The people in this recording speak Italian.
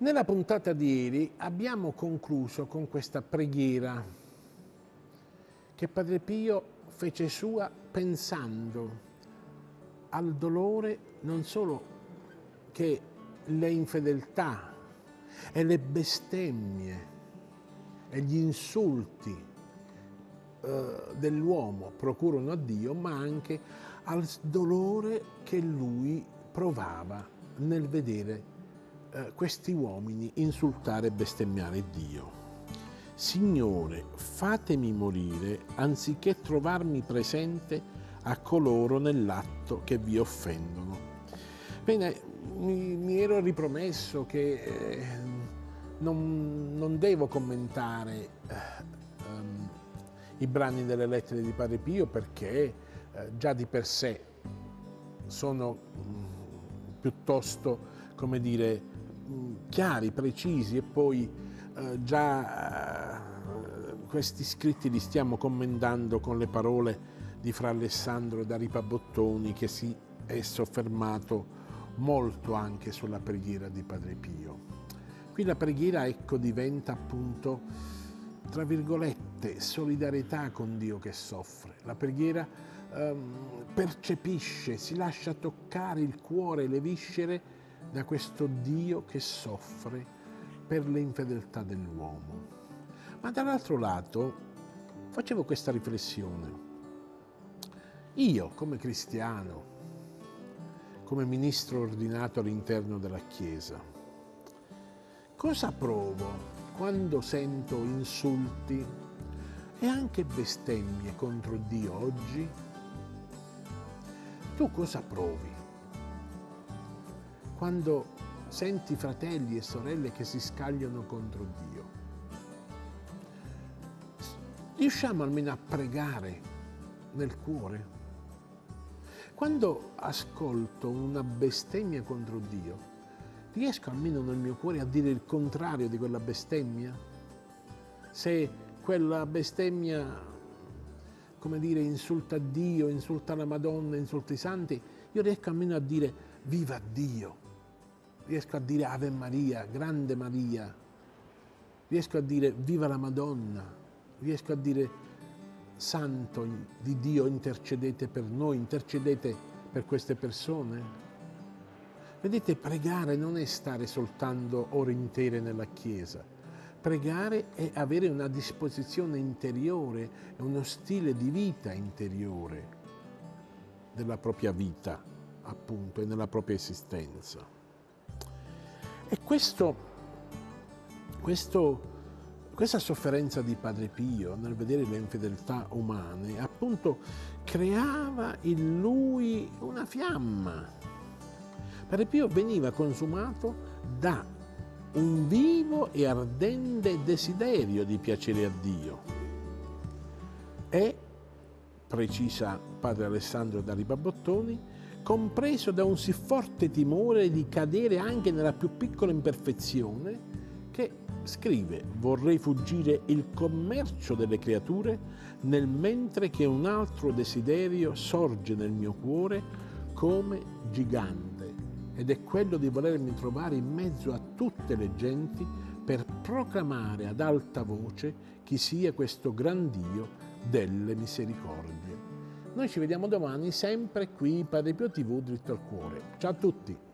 Nella puntata di ieri abbiamo concluso con questa preghiera che Padre Pio fece sua pensando al dolore non solo che le infedeltà e le bestemmie e gli insulti dell'uomo procurano a Dio, ma anche al dolore che lui provava nel vedere questi uomini insultare e bestemmiare Dio. Signore, fatemi morire anziché trovarmi presente a coloro nell'atto che vi offendono. Bene, mi ero ripromesso che non devo commentare i brani delle lettere di Padre Pio perché già di per sé sono piuttosto, come dire, chiari, precisi, e poi questi scritti li stiamo commentando con le parole di Fra Alessandro da Ripabottoni, che si è soffermato molto anche sulla preghiera di Padre Pio. Qui la preghiera, ecco, diventa appunto, tra virgolette, solidarietà con Dio che soffre. La preghiera percepisce, si lascia toccare il cuore, le viscere da questo Dio che soffre per le infedeltà dell'uomo. Ma dall'altro lato facevo questa riflessione. Io, come cristiano, come ministro ordinato all'interno della Chiesa, cosa provo quando sento insulti e anche bestemmie contro Dio oggi? Tu cosa provi quando senti fratelli e sorelle che si scagliano contro Dio? Riusciamo almeno a pregare nel cuore? Quando ascolto una bestemmia contro Dio, riesco almeno nel mio cuore a dire il contrario di quella bestemmia? Se quella bestemmia, come dire, insulta Dio, insulta la Madonna, insulta i santi, io riesco almeno a dire viva Dio, riesco a dire Ave Maria, grande Maria, riesco a dire viva la Madonna, riesco a dire Santo di Dio, intercedete per noi, intercedete per queste persone. Vedete, pregare non è stare soltanto ore intere nella Chiesa. Pregare è avere una disposizione interiore, è uno stile di vita interiore della propria vita, appunto, e nella propria esistenza. E questa sofferenza di Padre Pio nel vedere le infedeltà umane, appunto, creava in lui una fiamma. Padre Pio veniva consumato da un vivo e ardente desiderio di piacere a Dio. E, precisa Padre Alessandro da Ripabottoni, compreso da un sì forte timore di cadere anche nella più piccola imperfezione, che scrive: vorrei fuggire il commercio delle creature nel mentre che un altro desiderio sorge nel mio cuore come gigante, ed è quello di volermi trovare in mezzo a tutte le genti per proclamare ad alta voce chi sia questo gran Dio delle misericordie. Noi ci vediamo domani sempre qui, Padre Pio TV, dritto al cuore. Ciao a tutti!